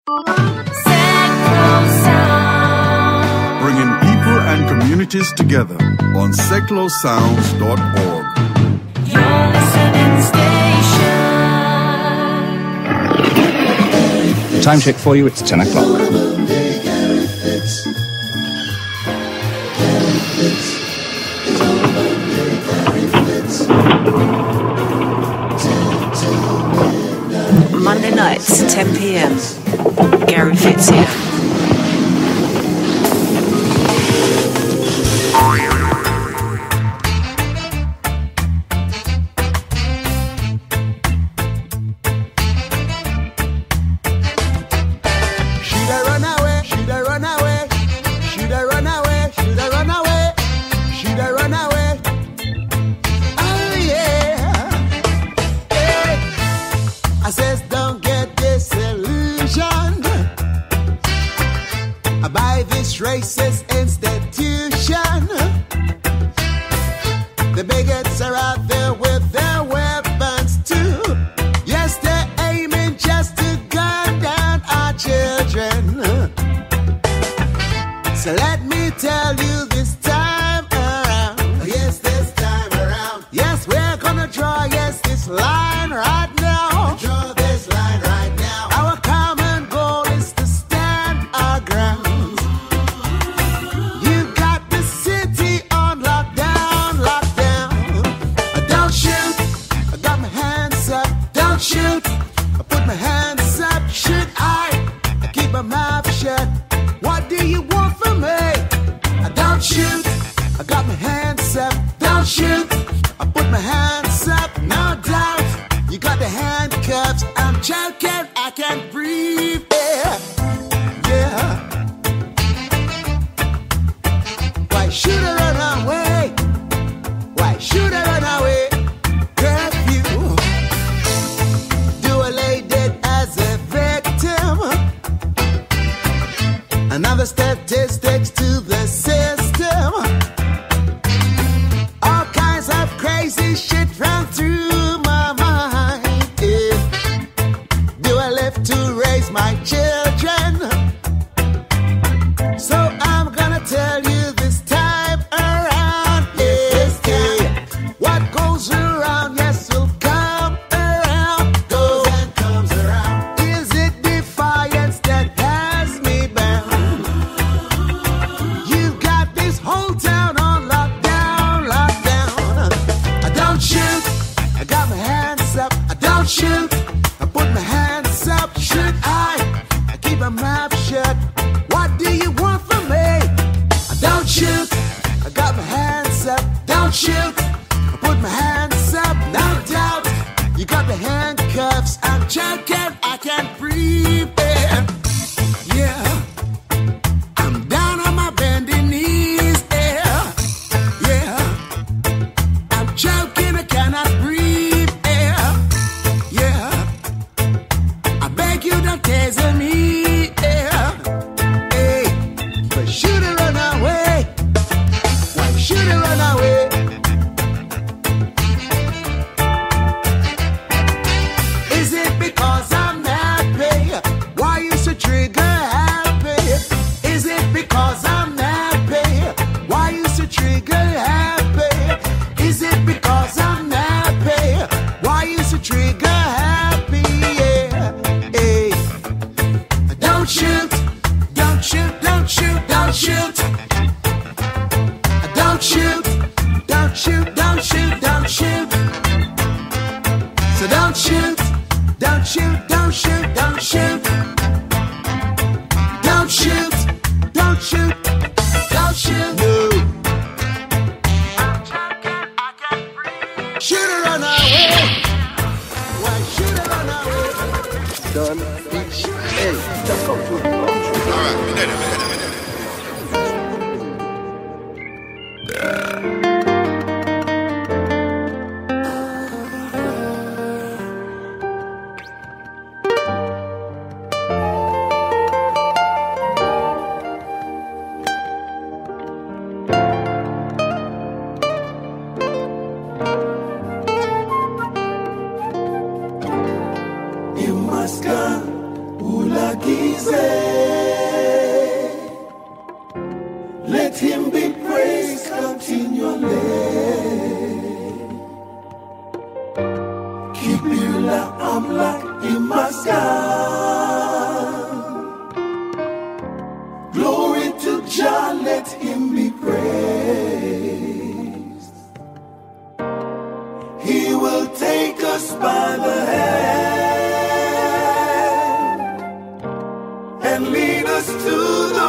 Bringing people and communities together on seclosounds.org. Your listening station. Time check for you, it's 10 o'clock. Monday nights, 10 p.m. Gary Fitz here. Racist institution. The bigots are out there with their weapons too. Yes, they're aiming just to gun down our children. So let me tell you this time around. Yes, this time around. Yes, we're gonna draw, yes, this line right now. Draw this line right now. Our common goal is to stand our ground. Shoot, I put my hands up. Should I keep my mouth shut? What do you want from me? I don't shoot, I got my hands up. Don't shoot, I put my hands up. No doubt, you got the handcuffs. I'm choking, I can't breathe. Yeah, yeah. Why should I run away? Why should I run away? Another statistics to the system. All kinds of crazy shit run through my mind. Yeah. Do I live to raise my children? So I'm gonna tell you this time around. Yes, yeah. What goes around, yes, will come around. Goes and comes around. Is it defiance that has me bound? Whole town on lockdown, lockdown. I don't shoot, I got my hands up. I don't shoot, I put my hands up. Should I keep my mouth shut? What do you want from me? I don't shoot, I got my hands up. Don't shoot, I put my hands up. No doubt, you got the handcuffs. I'm choking, I can't breathe. Yeah, I'm down on my bending knees. Choking, I cannot breathe. Yeah, yeah. I beg you, don't taser me. Yeah, hey. But should I run away? Why should I run away? Is it because I'm happy? Why you so trigger happy? Is it because I'm happy? Why you so trigger happy? Is it because I'm happy? Why you so trigger happy? Yeah, hey. Don't shoot, don't shoot, don't shoot, don't shoot. Don't shoot, don't shoot, don't shoot, don't shoot. So don't shoot, don't shoot, don't shoot, don't shoot. Don't shoot, don't shoot, don't shoot. No. Should I run away? Why should I run away? Done. Hey, let's go to it. All right, minute. easy. Let him be praised continually. Kibula amlak imaskan. Glory to Jah, let him be praised. He will take us by the hand and lead us to the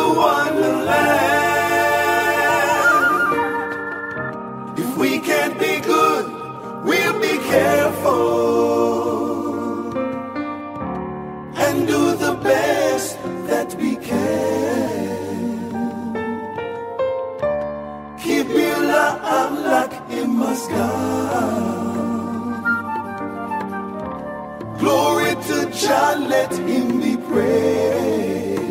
wonderland. If we can't be good, we'll be careful and do the best that we can. Kibula amlak imaskan. Glory to Jah, let him be praised.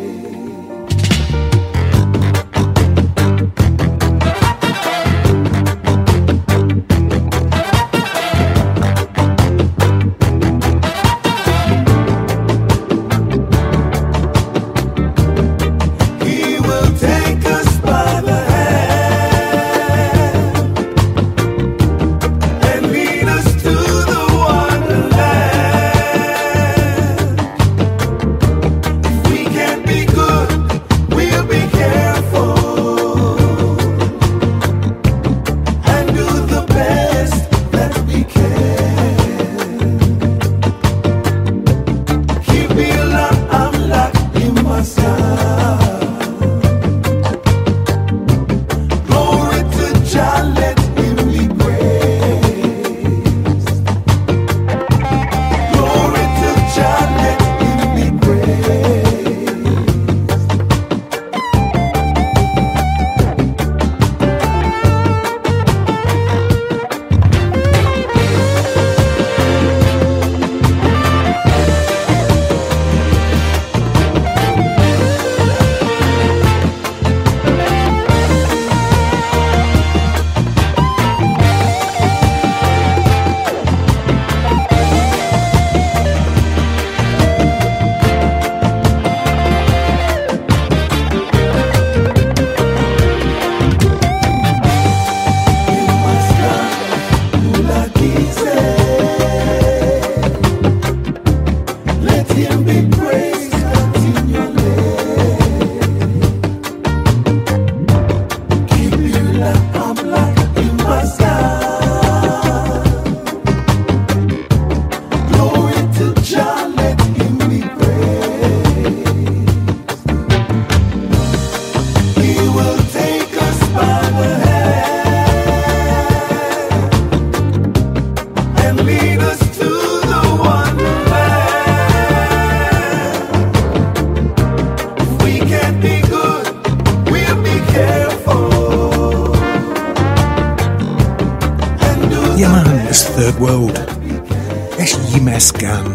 Third World. That's Yimasgan.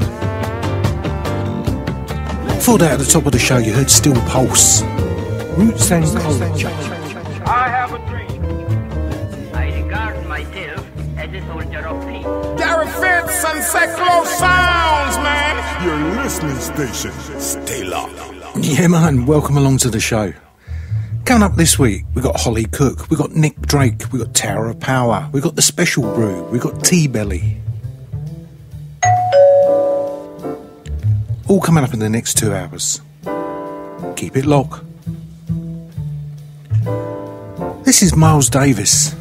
Before that, at the top of the show, you heard Still Pulse. Roots and Culture. I have a dream. I regard myself as a soldier of peace. Gary Fitz and Seclo Sounds, man. Your listening station. Stay locked. Yeah, man, welcome along to the show. Coming up this week, we got Holly Cook, we got Nick Drake, we got Tower of Power, we got the Special Brew, we got TBelly. All coming up in the next 2 hours. Keep it locked. This is Miles Davis.